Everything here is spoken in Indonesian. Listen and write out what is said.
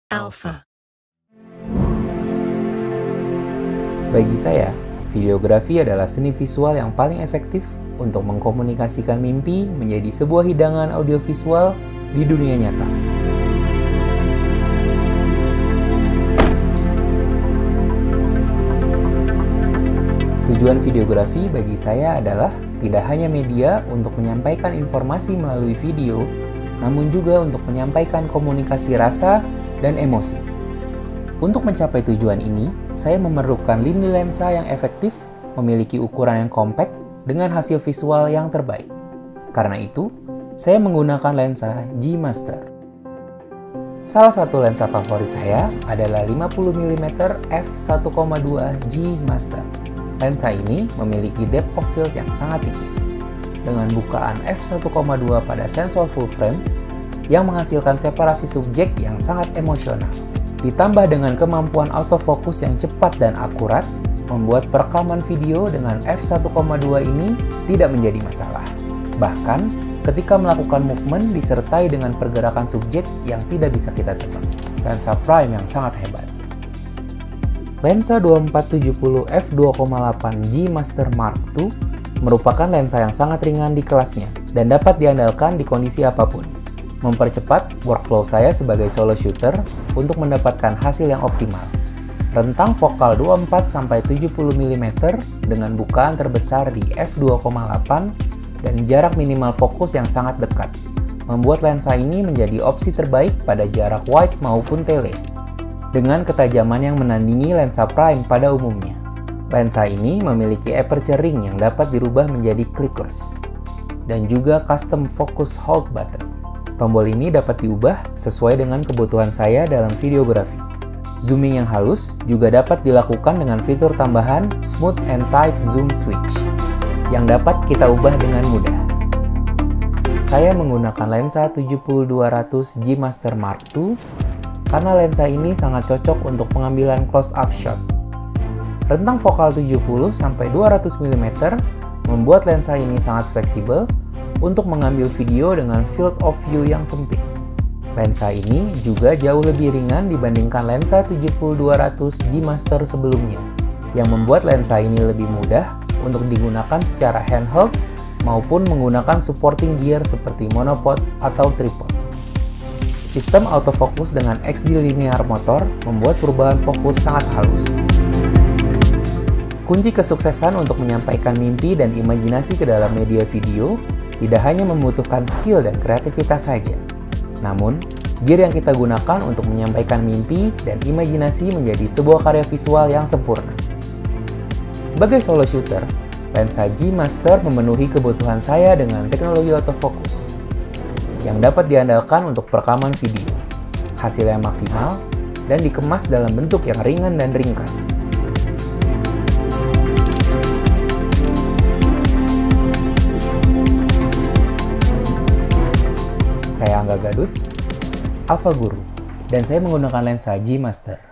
Alpha. Bagi saya, videografi adalah seni visual yang paling efektif untuk mengkomunikasikan mimpi menjadi sebuah hidangan audiovisual di dunia nyata. Tujuan videografi bagi saya adalah tidak hanya media untuk menyampaikan informasi melalui video, namun juga untuk menyampaikan komunikasi rasa dan emosi. Untuk mencapai tujuan ini, saya memerlukan lini lensa yang efektif, memiliki ukuran yang kompak, dengan hasil visual yang terbaik. Karena itu, saya menggunakan lensa G Master. Salah satu lensa favorit saya adalah 50mm f1.2 G Master. Lensa ini memiliki depth of field yang sangat tipis, dengan bukaan f1.2 pada sensor full frame yang menghasilkan separasi subjek yang sangat emosional. Ditambah dengan kemampuan autofocus yang cepat dan akurat, membuat perekaman video dengan f1.2 ini tidak menjadi masalah. Bahkan, ketika melakukan movement disertai dengan pergerakan subjek yang tidak bisa kita tebak. Lensa prime yang sangat hebat. Lensa 2470 f2.8 G Master Mark II merupakan lensa yang sangat ringan di kelasnya dan dapat diandalkan di kondisi apapun. Mempercepat workflow saya sebagai solo shooter untuk mendapatkan hasil yang optimal. Rentang fokal 24-70mm dengan bukaan terbesar di f2.8 dan jarak minimal fokus yang sangat dekat, membuat lensa ini menjadi opsi terbaik pada jarak wide maupun tele, dengan ketajaman yang menandingi lensa prime pada umumnya. Lensa ini memiliki aperture ring yang dapat dirubah menjadi clickless, dan juga custom focus hold button. Tombol ini dapat diubah sesuai dengan kebutuhan saya dalam videografi. Zooming yang halus juga dapat dilakukan dengan fitur tambahan Smooth and Tight Zoom Switch yang dapat kita ubah dengan mudah. Saya menggunakan lensa 70-200 G Master Mark II karena lensa ini sangat cocok untuk pengambilan close-up shot. Rentang fokal 70-200mm membuat lensa ini sangat fleksibel untuk mengambil video dengan field of view yang sempit. Lensa ini juga jauh lebih ringan dibandingkan lensa 70-200 G Master sebelumnya, yang membuat lensa ini lebih mudah untuk digunakan secara handheld maupun menggunakan supporting gear seperti monopod atau tripod. Sistem autofocus dengan XD linear motor membuat perubahan fokus sangat halus. Kunci kesuksesan untuk menyampaikan mimpi dan imajinasi ke dalam media video tidak hanya membutuhkan skill dan kreativitas saja, namun gear yang kita gunakan untuk menyampaikan mimpi dan imajinasi menjadi sebuah karya visual yang sempurna. Sebagai solo shooter, lensa G Master memenuhi kebutuhan saya dengan teknologi autofocus yang dapat diandalkan untuk perekaman video. Hasilnya maksimal dan dikemas dalam bentuk yang ringan dan ringkas. Saya Angga Gadut, Alpha Guru, dan saya menggunakan lensa G Master.